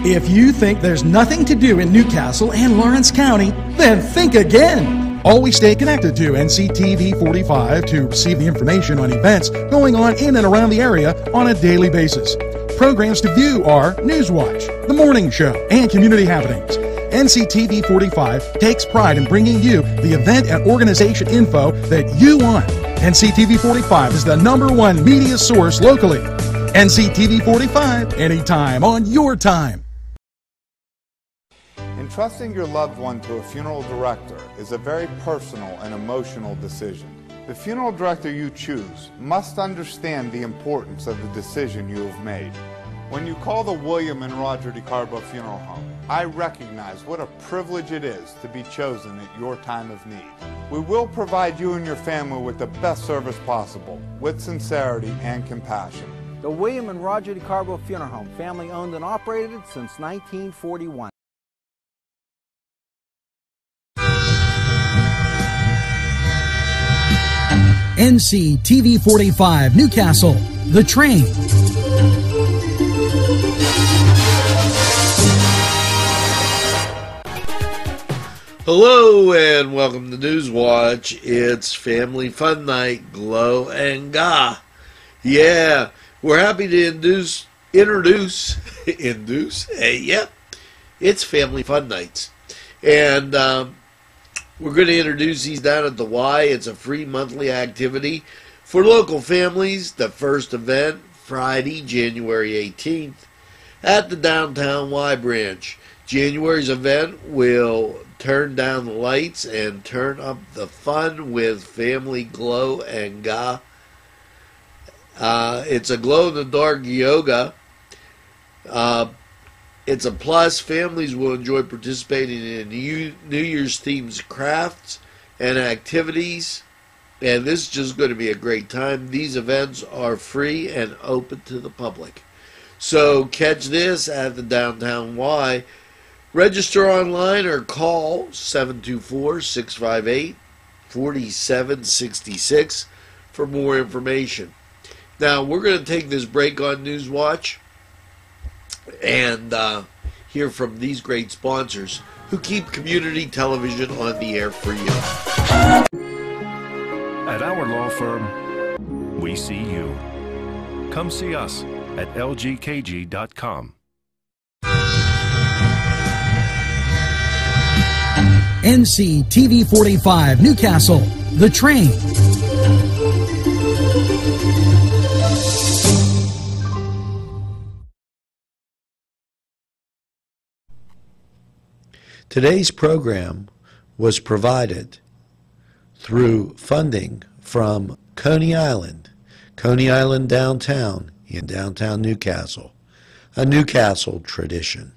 If you think there's nothing to do in Newcastle and Lawrence County, then think again. Always stay connected to NCTV 45 to receive the information on events going on in and around the area on a daily basis. Programs to view are Newswatch, The Morning Show, and Community Happenings. NCTV 45 takes pride in bringing you the event and organization info that you want. NCTV 45 is the #1 media source locally. NCTV 45, anytime on your time. Entrusting your loved one to a funeral director is a very personal and emotional decision. The funeral director you choose must understand the importance of the decision you have made. When you call the William and Roger DeCarbo Funeral Home, I recognize what a privilege it is to be chosen at your time of need. We will provide you and your family with the best service possible, with sincerity and compassion. The William and Roger DeCarbo Funeral Home, family owned and operated since 1941. NCTV 45 Newcastle, The Train. Hello and welcome to Newswatch. It's Family Fun Night, Glow and Ga. Yeah, we're happy to introduce, it's Family Fun Nights. And we're going to introduce these down at the Y. It's a free monthly activity for local families. The first event, Friday, January 18th, at the downtown Y branch. January's event will turn down the lights and turn up the fun with Family Glow and Ga. It's a glow-in-the-dark yoga. It's a plus. Families will enjoy participating in New Year's themed crafts and activities. And this is just going to be a great time. These events are free and open to the public. So catch this at the Downtown Y. Register online or call 724-658-4766 for more information. Now, we're going to take this break on Newswatch and hear from these great sponsors who keep community television on the air for you. At our law firm, we see you. Come see us at lgkg.com. NCTV 45 Newcastle, The Train. Today's program was provided through funding from Coney Island Downtown in downtown Newcastle, a Newcastle tradition.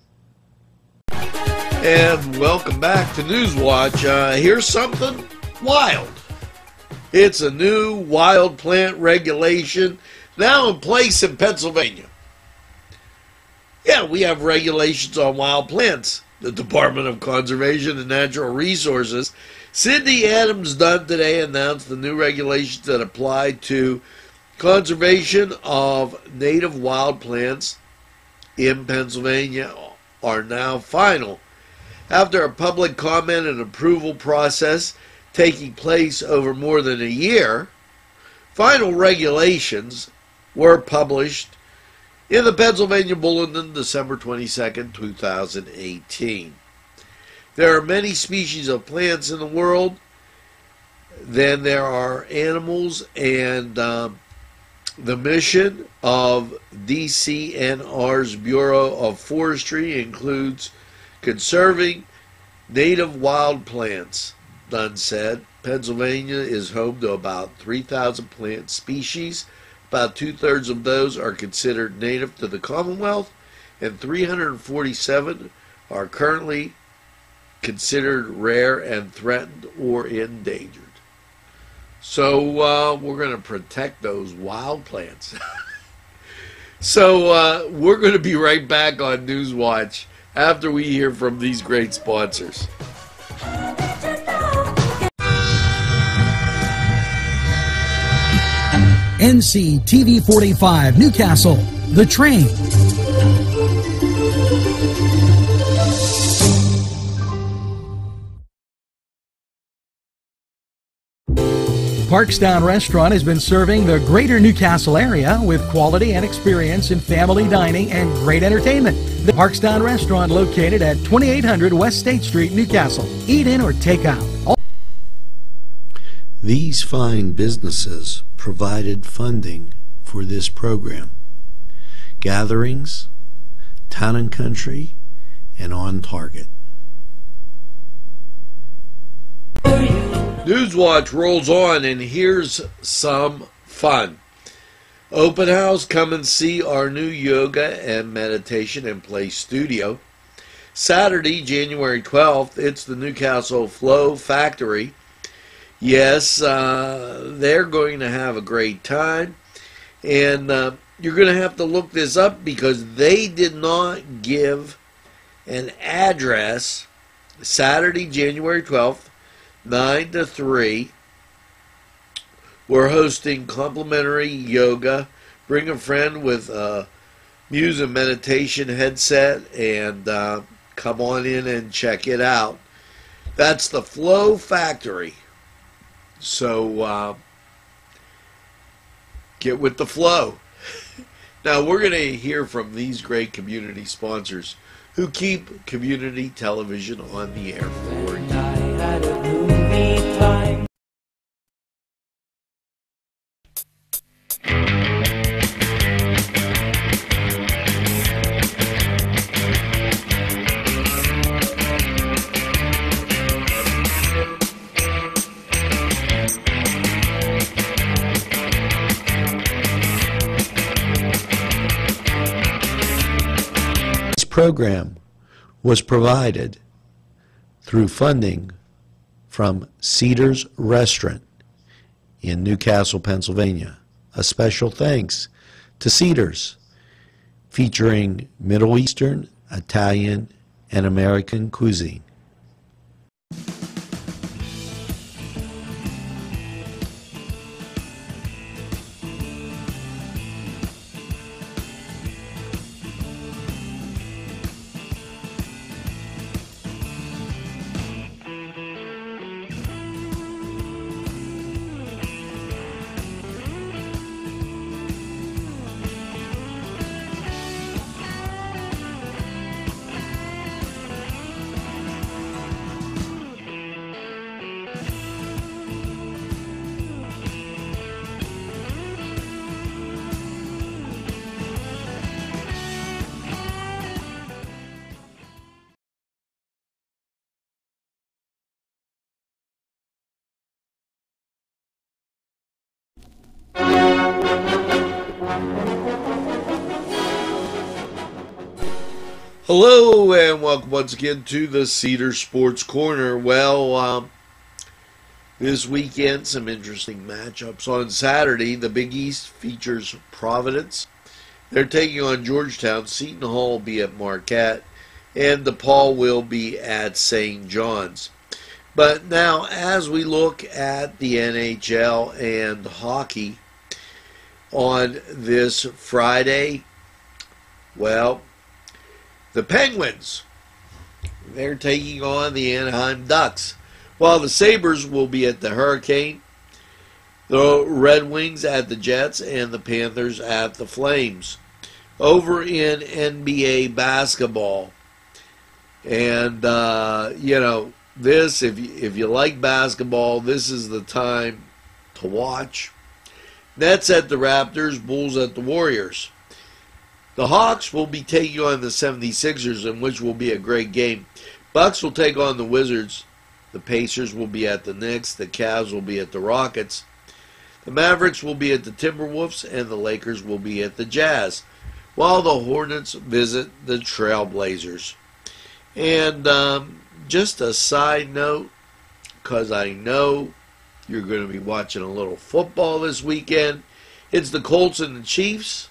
And welcome back to Newswatch. Here's something wild. It's a new wild plant regulation now in place in Pennsylvania. Yeah, we have regulations on wild plants. The Department of Conservation and Natural Resources, Cindy Adams Dunn, today announced the new regulations that apply to conservation of native wild plants in Pennsylvania are now final. After a public comment and approval process taking place over more than a year, final regulations were published in the Pennsylvania Bulletin, December 22nd, 2018. There are many species of plants in the world. Then there are animals, and the mission of DCNR's Bureau of Forestry includes conserving native wild plants. Dunn said Pennsylvania is home to about 3,000 plant species. About 2/3 of those are considered native to the Commonwealth, and 347 are currently considered rare and threatened or endangered. So we're going to protect those wild plants. So we're going to be right back on Newswatch after we hear from these great sponsors. NCTV 45 Newcastle, The Train. Parkstown Restaurant has been serving the greater Newcastle area with quality and experience in family dining and great entertainment. The Parkstown Restaurant, located at 2800 West State Street, Newcastle. Eat in or take out. These fine businesses provided funding for this program. Gatherings, Town and Country, and On Target. Newswatch rolls on, and here's some fun. Open house, come and see our new yoga and meditation and play studio. Saturday, January 12th, it's the Newcastle Flow Factory. Yes, they're going to have a great time, and you're going to have to look this up because they did not give an address. Saturday, January 12th, 9 to 3. We're hosting complimentary yoga. Bring a friend with a music meditation headset and come on in and check it out. That's the Flow Factory. So get with the flow. Now we're going to hear from these great community sponsors who keep community television on the air for you. Program was provided through funding from Cedars Restaurant in Newcastle, Pennsylvania. A special thanks to Cedars, featuring Middle Eastern, Italian, and American cuisine. Hello and welcome once again to the Cedar Sports Corner. Well, this weekend some interesting matchups. On Saturday, the Big East features Providence. They're taking on Georgetown. Seton Hall will be at Marquette, and DePaul will be at St. John's. But now, as we look at the NHL and hockey on this Friday, well, the Penguins, they're taking on the Anaheim Ducks, while the Sabres will be at the Hurricane, the Red Wings at the Jets, and the Panthers at the Flames. Over in NBA basketball, and this, if you like basketball, this is the time to watch. Nets at the Raptors, Bulls at the Warriors. The Hawks will be taking on the 76ers, in which will be a great game. Bucks will take on the Wizards. The Pacers will be at the Knicks. The Cavs will be at the Rockets. The Mavericks will be at the Timberwolves, and the Lakers will be at the Jazz, while the Hornets visit the Trailblazers. And just a side note, because I know you're going to be watching a little football this weekend, it's the Colts and the Chiefs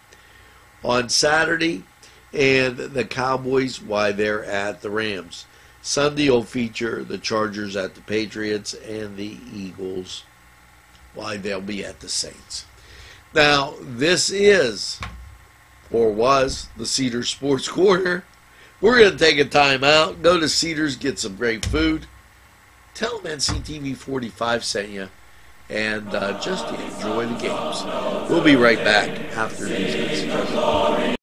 on Saturday, and the Cowboys, why, they're at the Rams. Sunday will feature the Chargers at the Patriots, and the Eagles, why, they'll be at the Saints. Now, this is, or was, the Cedars Sports Corner. We're going to take a time out, go to Cedars, get some great food. Tell them NCTV 45 sent you, and just enjoy the games. We'll be right back after these messages.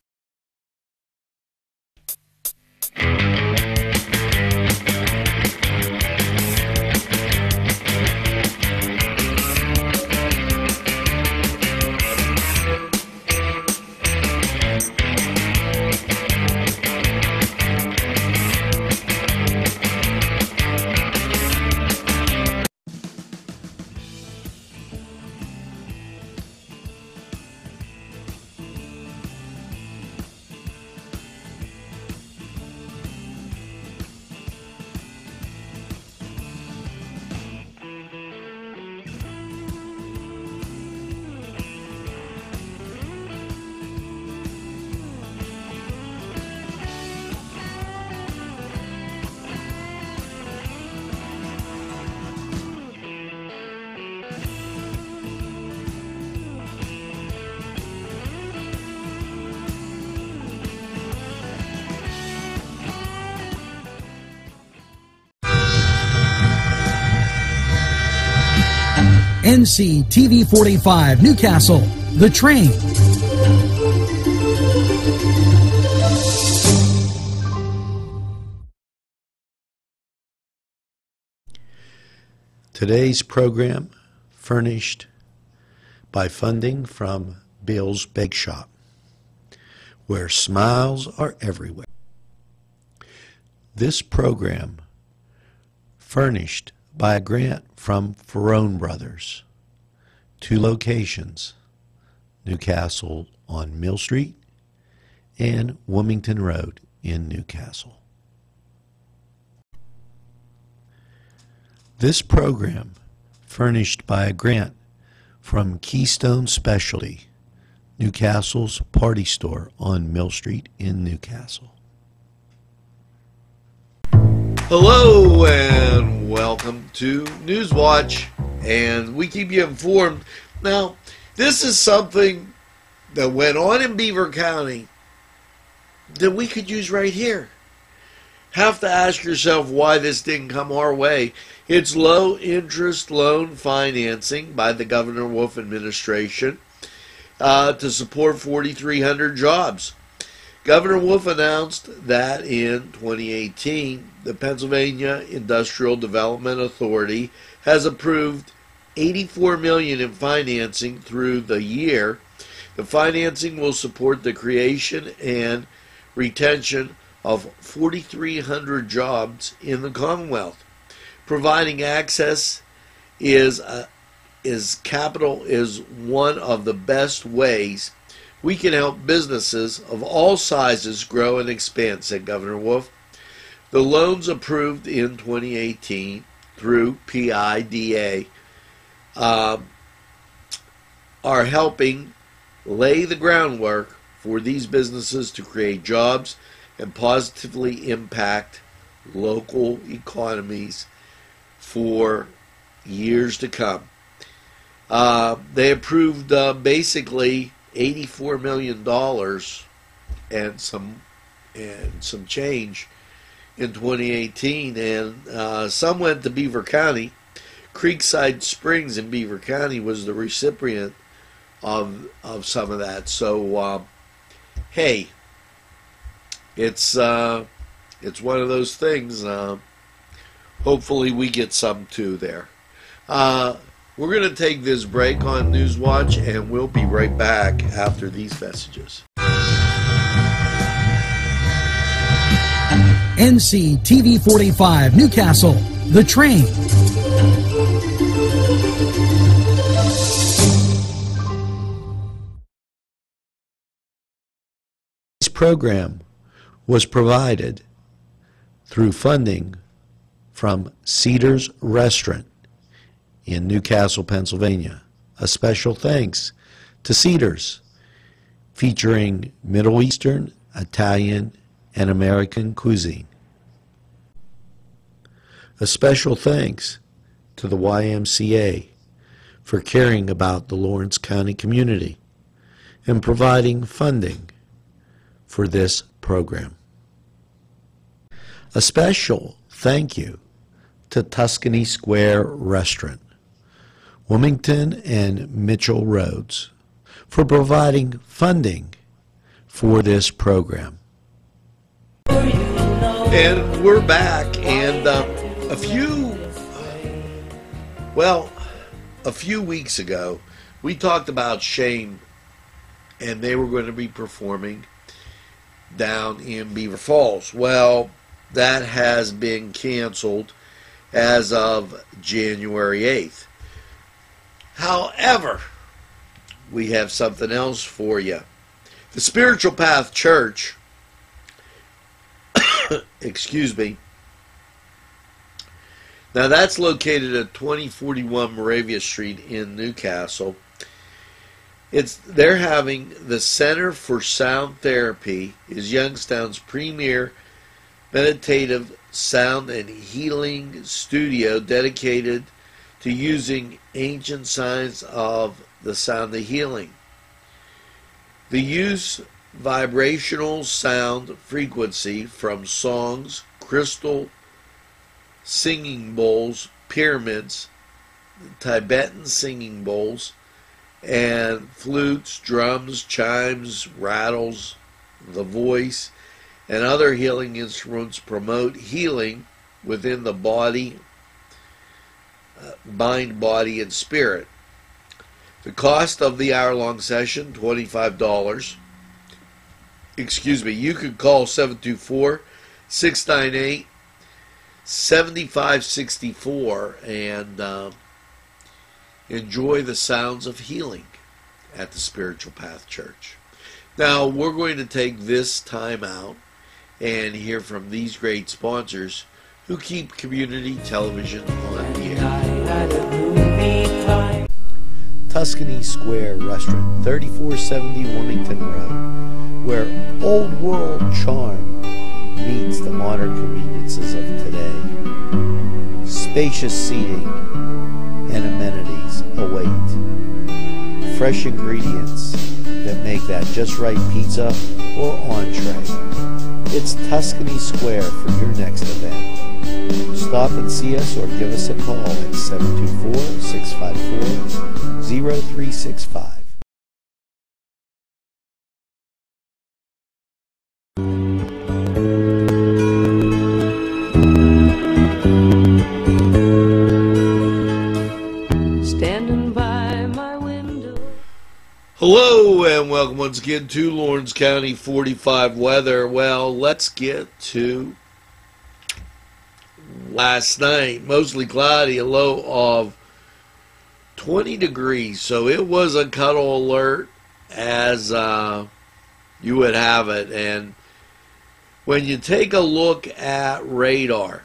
NC TV 45 Newcastle, The Train. Today's program furnished by funding from Bill's Bake Shop, where smiles are everywhere. This program furnished by a grant from Ferrone Brothers, 2 locations, Newcastle on Mill Street and Wilmington Road in Newcastle. This program furnished by a grant from Keystone Specialty, Newcastle's party store on Mill Street in Newcastle. Hello and welcome to Newswatch, and we keep you informed. Now, this is something that went on in Beaver County that we could use right here. Have to ask yourself why this didn't come our way. It's low interest loan financing by the Governor Wolf administration to support 4,300 jobs. Governor Wolf announced that in 2018, the Pennsylvania Industrial Development Authority has approved $84 million in financing through the year. The financing will support the creation and retention of 4,300 jobs in the Commonwealth. Providing access is capital is one of the best ways we can help businesses of all sizes grow and expand, said Governor Wolf. The loans approved in 2018 through PIDA are helping lay the groundwork for these businesses to create jobs and positively impact local economies for years to come. They approved basically $84 million and some change in 2018, and some went to Beaver County. Creekside Springs in Beaver County was the recipient of some of that. So hey, it's one of those things. Hopefully we get some too there. We're going to take this break on Newswatch, and we'll be right back after these messages. NC TV 45 Newcastle, The Train. This program was provided through funding from Cedars Restaurant in Newcastle, Pennsylvania. A special thanks to Cedars, featuring Middle Eastern, Italian, and American cuisine. A special thanks to the YMCA for caring about the Lawrence County community and providing funding for this program. A special thank you to Tuscany Square Restaurant, Wilmington and Mitchell Roads for providing funding for this program. And we're back, and a few weeks ago, we talked about Shane, and they were going to be performing down in Beaver Falls. Well, that has been canceled as of January 8th. However, we have something else for you. The Spiritual Path Church, excuse me, now that's located at 2041 Moravia Street in Newcastle. They're having the Center for Sound Therapy is Youngstown's premier meditative sound and healing studio dedicated to using ancient science of the sound of healing. The use vibrational sound frequency from songs, crystal singing bowls, pyramids, Tibetan singing bowls, and flutes, drums, chimes, rattles, the voice, and other healing instruments promote healing within the body, mind, body, and spirit. The cost of the hour-long session, $25. You could call 724-698-7564 and enjoy the sounds of healing at the Spiritual Path Church. Now, we're going to take this time out and hear from these great sponsors who keep community television on the air. Tuscany Square Restaurant, 3470 Wilmington Road, where old world charm meets the modern conveniences of today. Spacious seating and amenities await. Fresh ingredients that make that just right pizza or entree. It's Tuscany Square for your next event. Stop and see us or give us a call at 724-654-0365. Standing by my window. Hello and welcome once again to Lawrence County 45 weather. Well, let's get to last night. Mostly cloudy, a low of 20 degrees. So it was a cuddle alert as you would have it. And when you take a look at radar,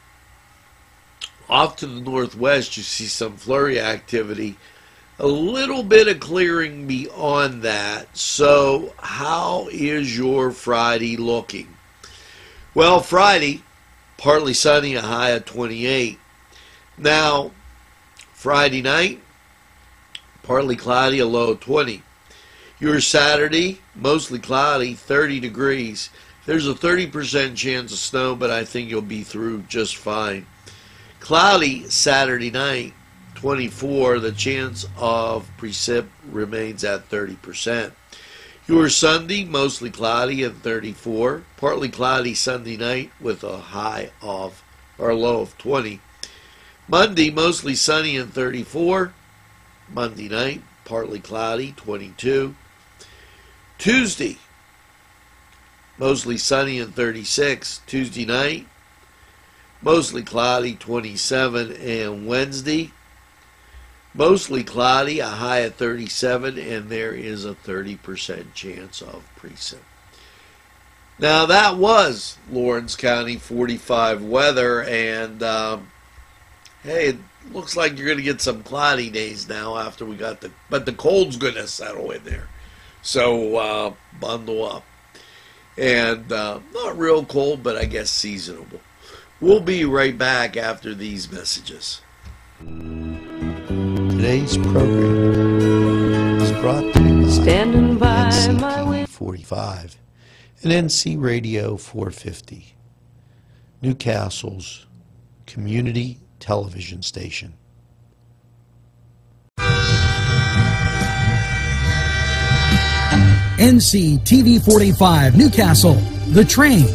off to the northwest you see some flurry activity. A little bit of clearing beyond that. So how is your Friday looking? Well, Friday, partly sunny, a high of 28. Now, Friday night, partly cloudy, a low of 20. Your Saturday, mostly cloudy, 30 degrees. There's a 30% chance of snow, but I think you'll be through just fine. Cloudy Saturday night, 24. The chance of precip remains at 30%. Your Sunday, mostly cloudy and 34. Partly cloudy Sunday night with a high of, or low of 20. Monday, mostly sunny and 34. Monday night, partly cloudy, 22. Tuesday, mostly sunny and 36. Tuesday night, mostly cloudy, 27. And Wednesday, mostly cloudy, a high of 37, and there is a 30% chance of precip. Now, that was Lawrence County 45 weather, and hey, it looks like you're going to get some cloudy days now after we got but the cold's going to settle in there. So, bundle up. And not real cold, but I guess seasonable. We'll be right back after these messages. Today's program is brought to you by Standing by my NC window. 45 and NC Radio 450, Newcastle's community television station. NCTV 45 Newcastle, The Train.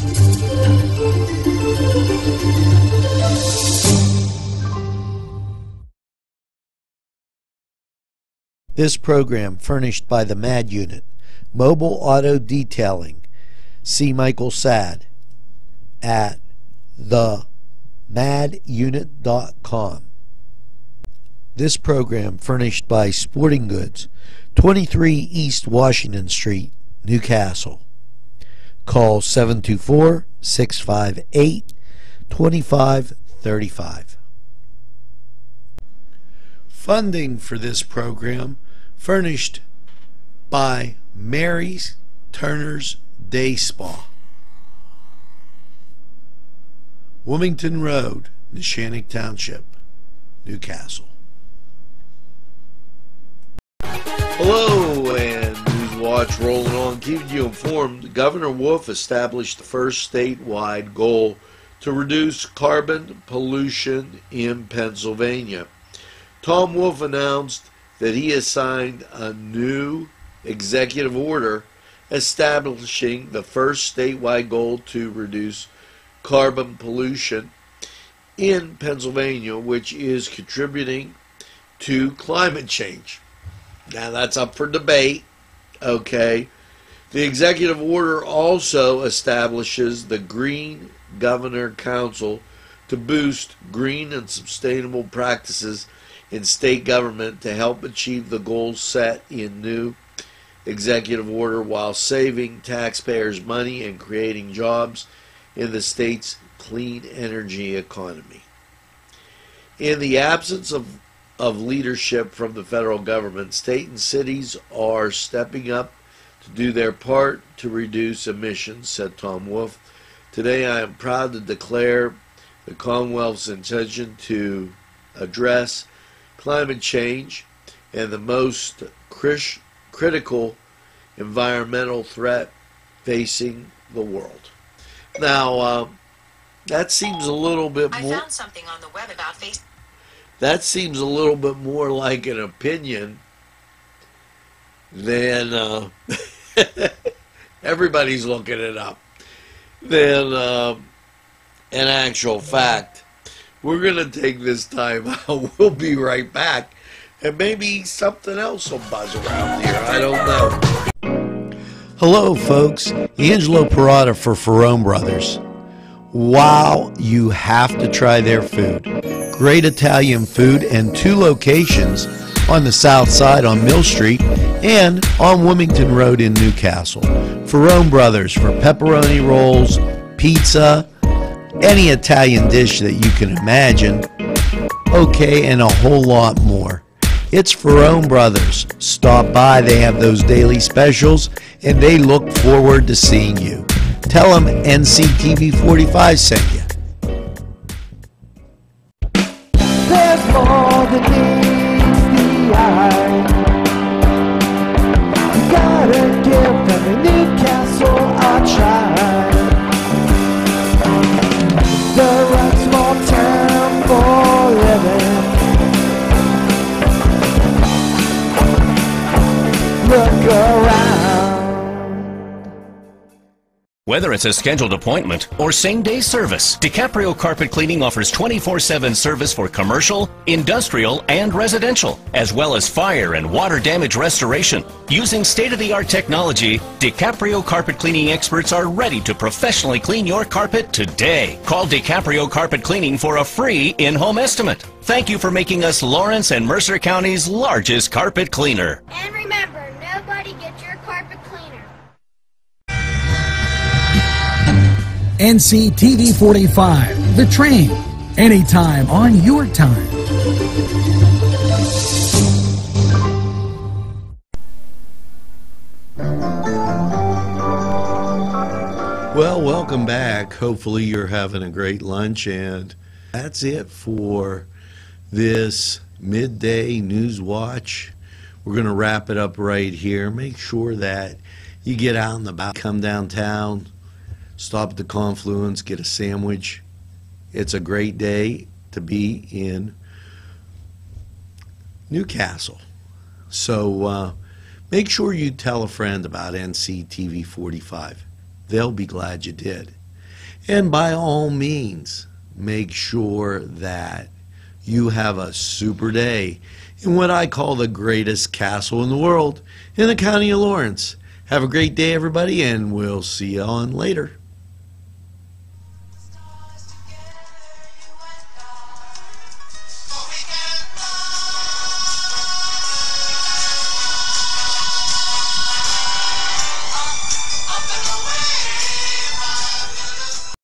This program furnished by the MAD Unit, Mobile Auto Detailing. See Michael Sad at themadunit.com. This program furnished by Sporting Goods, 23 East Washington Street, Newcastle. Call 724-658-2535. Funding for this program furnished by Mary's Turner's Day Spa, Wilmington Road, Neshannock Township, Newcastle. Hello, and Newswatch rolling on, keeping you informed. Governor Wolf established the first statewide goal to reduce carbon pollution in Pennsylvania. Tom Wolf announced that he has signed a new executive order establishing the first statewide goal to reduce carbon pollution in Pennsylvania, which is contributing to climate change. Now, that's up for debate, okay? The executive order also establishes the Green Governor Council to boost green and sustainable practices in state government to help achieve the goals set in new executive order while saving taxpayers money and creating jobs in the state's clean energy economy. In the absence of leadership from the federal government, state and cities are stepping up to do their part to reduce emissions, said Tom Wolf. Today I am proud to declare the Commonwealth's intention to address climate change and the most critical environmental threat facing the world. Now, that seems a little bit more... I found something on the web about Facebook. That seems a little bit more like an opinion than everybody's looking it up than an actual fact. We're going to take this time out. We'll be right back, and maybe something else will buzz around here. I don't know. Hello, folks. Angelo Parada for Ferrone Brothers. Wow, you have to try their food. Great Italian food and 2 locations on the south side on Mill Street and on Wilmington Road in Newcastle. Ferrone Brothers for pepperoni rolls, pizza, any Italian dish that you can imagine, okay, and a whole lot more. It's Ferrone Brothers. Stop by, they have those daily specials, and they look forward to seeing you. Tell them NCTV 45 sent you. There's more than meets the eye. You gotta give them a Newcastle a try. The right small town for living. Look around. Whether it's a scheduled appointment or same-day service, DiCaprio Carpet Cleaning offers 24/7 service for commercial, industrial, and residential, as well as fire and water damage restoration. Using state-of-the-art technology, DiCaprio Carpet Cleaning experts are ready to professionally clean your carpet today. Call DiCaprio Carpet Cleaning for a free in-home estimate. Thank you for making us Lawrence and Mercer County's largest carpet cleaner. And remember, nobody gets your carpet cleaner. NCTV 45, The Train. Anytime on your time. Well, welcome back. Hopefully you're having a great lunch, and that's it for this midday news watch. We're going to wrap it up right here. Make sure that you get out and about, come downtown, stop at the Confluence, get a sandwich. It's a great day to be in Newcastle. So make sure you tell a friend about NCTV 45. They'll be glad you did. And by all means, make sure that you have a super day in what I call the greatest castle in the world in the county of Lawrence. Have a great day, everybody, and we'll see you on later.